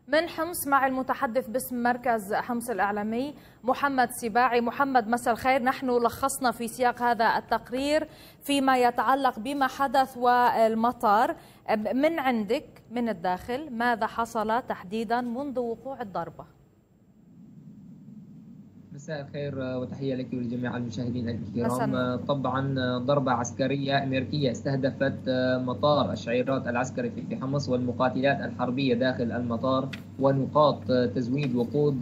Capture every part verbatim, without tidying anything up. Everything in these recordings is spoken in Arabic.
من حمص مع المتحدث باسم مركز حمص الإعلامي محمد سباعي. محمد، مساء الخير. نحن لخصنا في سياق هذا التقرير فيما يتعلق بما حدث والمطار. من عندك من الداخل ماذا حصل تحديدا منذ وقوع الضربة؟ مساء الخير وتحية لك ولجميع المشاهدين الكرام. طبعا ضربة عسكرية أمريكية استهدفت مطار الشعيرات العسكري في حمص والمقاتلات الحربية داخل المطار ونقاط تزويد وقود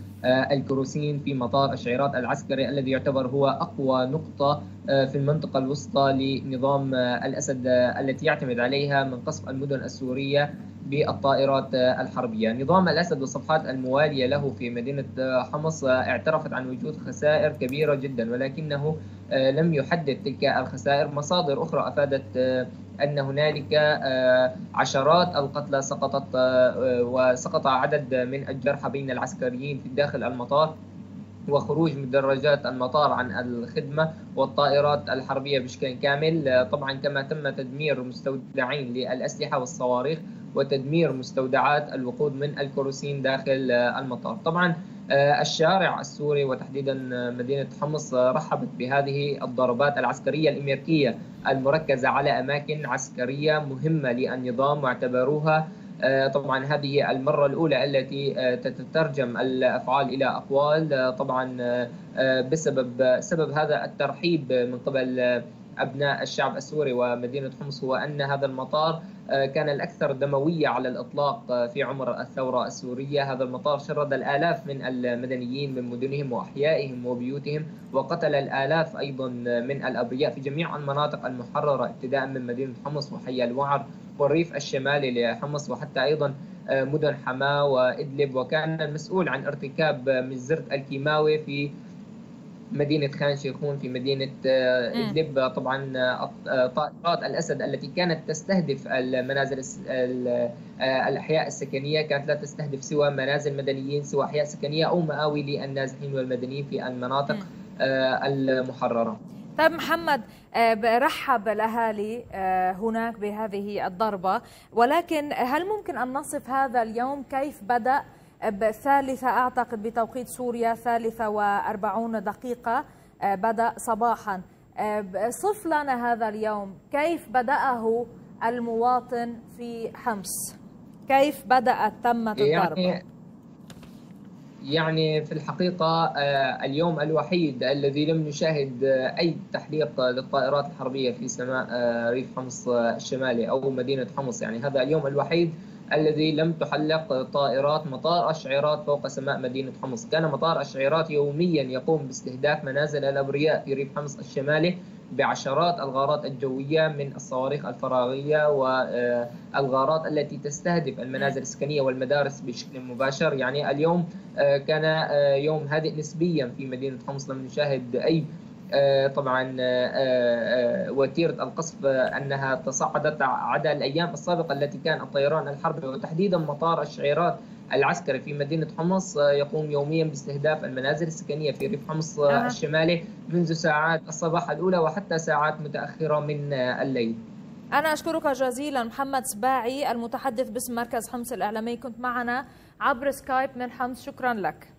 الكروسين في مطار الشعيرات العسكري الذي يعتبر هو أقوى نقطة في المنطقة الوسطى لنظام الأسد التي يعتمد عليها من قصف المدن السورية بالطائرات الحربية. نظام الأسد والصفحات الموالية له في مدينة حمص اعترفت عن وجود خسائر كبيرة جدا، ولكنه لم يحدد تلك الخسائر. مصادر أخرى أفادت أن هنالك عشرات القتلى سقطت وسقط عدد من الجرحى بين العسكريين في داخل المطار، وخروج مدرجات المطار عن الخدمة والطائرات الحربية بشكل كامل. طبعا كما تم تدمير مستودعين للأسلحة والصواريخ وتدمير مستودعات الوقود من الكروسين داخل المطار. طبعا الشارع السوري وتحديدا مدينة حمص رحبت بهذه الضربات العسكرية الأمريكية المركزة على أماكن عسكرية مهمة للنظام، واعتبروها طبعا هذه المرة الأولى التي تترجم الأفعال إلى أقوال. طبعا بسبب سبب هذا الترحيب من قبل أبناء الشعب السوري ومدينة حمص هو أن هذا المطار كان الأكثر دموية على الإطلاق في عمر الثورة السورية. هذا المطار شرد الآلاف من المدنيين من مدنهم وأحيائهم وبيوتهم، وقتل الآلاف أيضا من الأبرياء في جميع المناطق المحررة ابتداء من مدينة حمص وحي الوعر والريف الشمالي لحمص وحتى أيضا مدن حماة وإدلب. وكان المسؤول عن ارتكاب مجزرة الكيماوي في مدينة خان شيخون في مدينة إدلب. طبعا طائرات الأسد التي كانت تستهدف المنازل الأحياء السكنية كانت لا تستهدف سوى منازل مدنيين، سوى أحياء سكنية أو مآوي للنازحين والمدنيين في المناطق المحررة. طيب محمد، رحب الأهالي هناك بهذه الضربة، ولكن هل ممكن أن نصف هذا اليوم كيف بدأ؟ بالثالثة أعتقد بتوقيت سوريا، ثالثة وأربعون دقيقة بدأ صباحا. صف لنا هذا اليوم كيف بدأه المواطن في حمص، كيف بدأت تمت الضربة؟ يعني يعني في الحقيقة اليوم الوحيد الذي لم نشاهد أي تحليق للطائرات الحربية في سماء ريف حمص الشمالي أو مدينة حمص. يعني هذا اليوم الوحيد الذي لم تحلق طائرات مطار الشعيرات فوق سماء مدينة حمص. كان مطار الشعيرات يوميا يقوم باستهداف منازل الأبرياء في ريف حمص الشمالي بعشرات الغارات الجوية من الصواريخ الفراغية والغارات التي تستهدف المنازل السكنية والمدارس بشكل مباشر. يعني اليوم كان يوم هادئ نسبيا في مدينة حمص، لم نشاهد أي طبعا وتيرة القصف أنها تصاعدت عدا الأيام السابقة التي كان الطيران الحربي وتحديدا مطار الشعيرات العسكري في مدينة حمص يقوم يوميا باستهداف المنازل السكنية في ريف حمص أه. الشمالي منذ ساعات الصباح الأولى وحتى ساعات متأخرة من الليل. أنا أشكرك جزيلا محمد سباعي المتحدث باسم مركز حمص الإعلامي، كنت معنا عبر سكايب من حمص. شكرا لك.